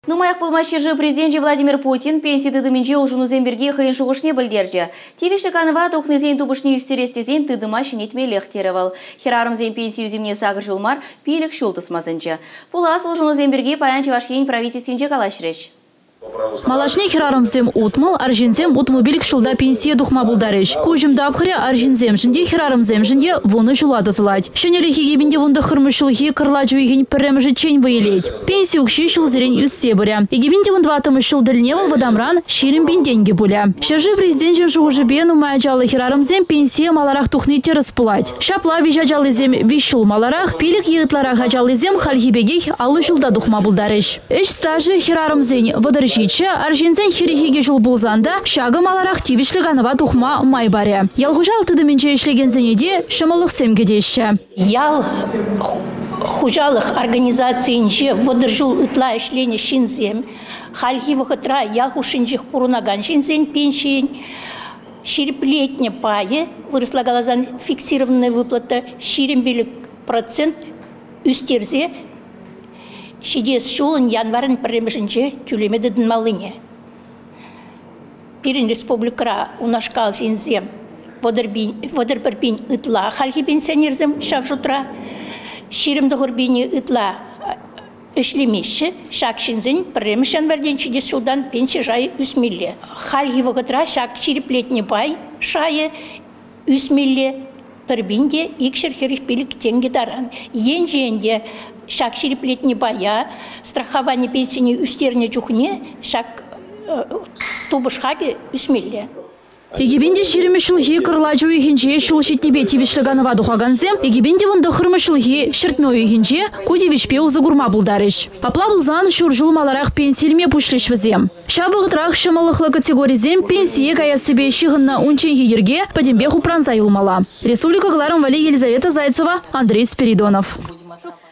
Нумаях пулмащежи президент Владимир Путин пенсии тыдыминче улжунуземберге хыйын шуғышне білдерже. Тевеші каныва тоқнызен тубышне үстерестезен тыдыма шынетмелех теревал. Херарымзен пенсию земне сағыр жылмар пелік шултысмазынчы. Пулас улжунуземберге паянчы вашкен правительственче калашреш. Малашне херарымзем утмал, аржинзем утмобилик шулда пенсия духма булдарыш. Кужим дабхыря аржинзем жинде херарымзем жинде воны жулады зылать. Шенелихи ебинде вунда хырмышылхи кырлачуигин пірремжі чень выелеть. Пенсия укши шул зерень үз себыря. Егибинде вундватымы шул дельневал вадамран ширим бин деньги буля. Шажи президент жуғужыбе нумая жалы херарымзем пенсия маларах тухны терыс пулать. Шапла вижа жалызем вишул маларах, пилик егытларах жалызем хальхибегих аллы шулда духма булдарыш. Эш стажы херарымзен вадарыш аржинзен хирихиге жыл булзанда шагы маларах тивишліганова тухма майбаря. Ялхужал тыдыминче ишлеген зенеде шымылық семгедеші. Ял хужалых организациинче водыржул ытла ишлені шинзем, хальхи вахытра ял хушинчех пурунаган шинзен пенсиен, шириплетне пае, выросла галазан фиксированная выплата, ширимбелік процент үстерзе, Шидес шулын январын премешінче тюлемедедін малыне. Пирин республикара унашкал синзем водырбірбін ытла халки пенсионерзем шавжутра, ширимді ғырбіні ытла үшлемеші, шак шинзен премеш январден шидес шулдан пенсия жайы үсмелле. Халки вғытра шак шириплетне бай шайы үсмелле пірбінде икшір херихпелік тенге даран. Енженде шак шириплетне бая, страхование пенсии үстерне чухне, шак тубышхаге үсмелле. Егибинде ширимешілхи кырлачу ихинче шул шитнебе тивишліганова духаганзем, егибинде вунда хырмышылхи шыртмеу ихинче кудевишпе узагурма булдарыш. Папла булзан шуржул маларах пенсилме пушлешвізем. Шабығытрах шымылықлы категоризем пенсие кая себе шиғынна унчен егерге падембе хупранза юлмала. Республика Гларом Вали Елизавета Зайцева, Андрей Спиридонов.